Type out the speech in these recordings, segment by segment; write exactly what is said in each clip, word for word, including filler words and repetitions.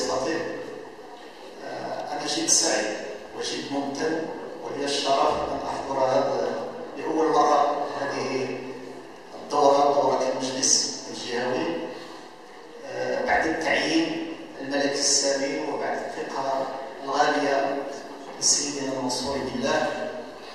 بصفتي أنا جد سعيد وجد ممتن، ولي الشرف أن أحضر هذا لأول مرة هذه الدورة، دورة المجلس الجهوي، بعد التعيين الملكي السامي وبعد الثقة الغالية لسيدنا المنصور بالله.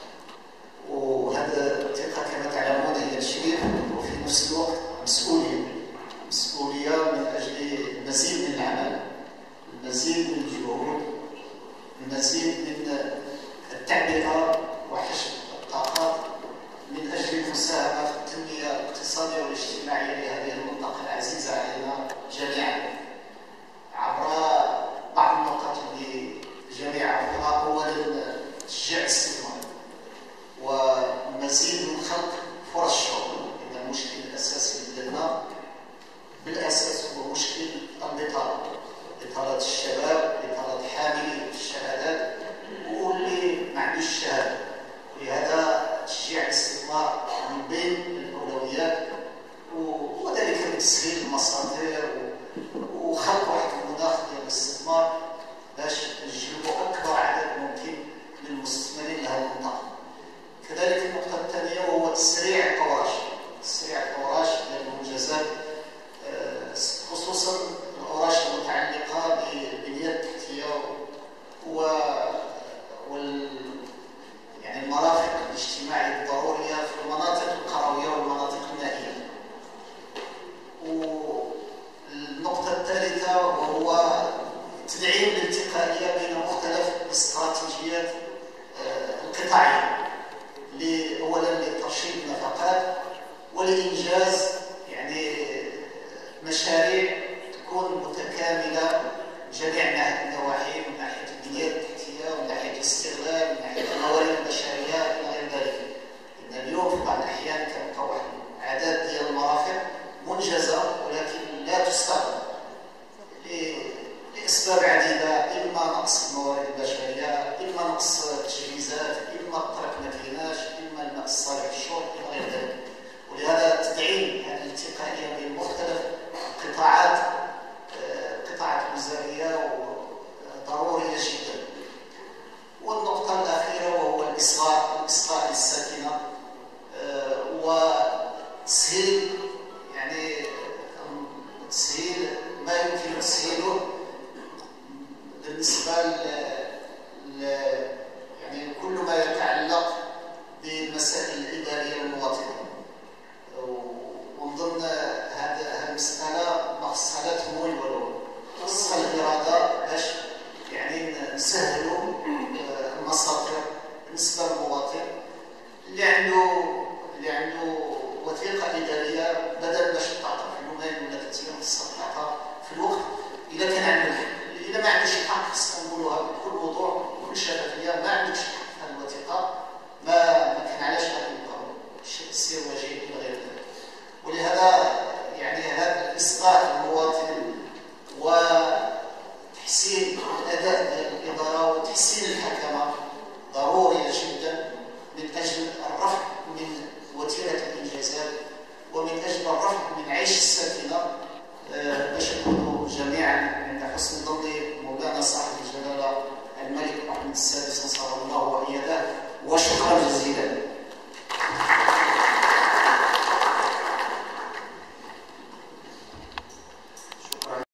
وهذا الثقة كما تعلمون هي تشريف وفي نفس الوقت مسؤولية مسؤولية من أجل المزيد من العمل، المزيد من الجهود، المزيد من التعبئة وحشد الطاقات من أجل المساهمة في التنمية الاقتصادية والاجتماعية لهذه المنطقة العزيزة علينا جميعا عبر بعض النقاط اللي جميعها. أولا تشجيع الاستثمار ومزيد من خلق فرص شغل، لأن المشكل الأساسي لدينا بالأساس هو مشكل البطالة، بطالة الشباب، بطالة حاملي الشهادات واللي ما عندوش الشهادة. ولهذا تشجيع الاستثمار من بين الأولويات، وذلك بتسهيل المصادر وخلق واحد المناخ ديال الاستثمار باش نجلبوا أكبر عدد ممكن من المستثمرين لهذه المنطقة. كذلك النقطة الثانية وهو تسريع الأوراش، تسريع الأوراش ديال المنجزات، خصوصا الأوراش المتعلقة بالبنية التحتية و وال يعني المرافق الاجتماعية الضرورية في المناطق القروية والمناطق النائية. والنقطة الثالثة وهو تدعيم الالتقائية بين مختلف الاستراتيجيات القطاعية، أولا لترشيد النفقات ولإنجاز يعني مشاريع تكون متكاملة جميع النواحي، من ناحية البنية التحتية ومن ناحية الاستغلال ومن ناحية الموارد البشرية إلى غير ذلك. لأن اليوم في بعض الأحيان كنلقاو واحد الأعداد ديال المرافق منجزة ولكن لا تستخدم لأسباب عديدة، إما نقص الموارد البشرية، إما نقص التجهيزات، إما الطرق ما كايناش، إما الماء الصالح للشرب إلى غير ذلك. ولهذا تدعيم هذه الالتقائية بين مختلف القطاعات القطاعات الوزارية ضرورية جدا. والنقطة الأخيرة وهو الإصغاء الإصغاء للساكنة وتسهيل يعني تسهيل ما يمكن تسهيله بالنسبة ل يعني كل ما يتعلق بالمسائل الإدارية للمواطنين. ومن ضمن هذه المسألة ما خصها لا تمويل ولا خصها الإرادة باش يعني نسهلوا المصادر بالنسبة للمواطن اللي عنده اللي عنده وثيقة إدارية، بدل باش تعطى في يومين ولا ثلاث أيام خصها تعطى في الوقت. إذا كان عنده الحق، إذا ما عندوش الحق خصنا نقولوها بكل وضوح وبكل شفافية، ما عندكش الحق في هذه الوثيقة، ما ما كان علاش غادي نبقاو سير وجيه إلى غير ذلك. ولهذا يعني هذا الإصغاء للمواطن وتحسين الأداء ديال الإدارة وتحسين الحكمة ضرورية جدا من أجل الرفع من وتيرة الإنجازات ومن أجل الرفع من عيش الساكنة باش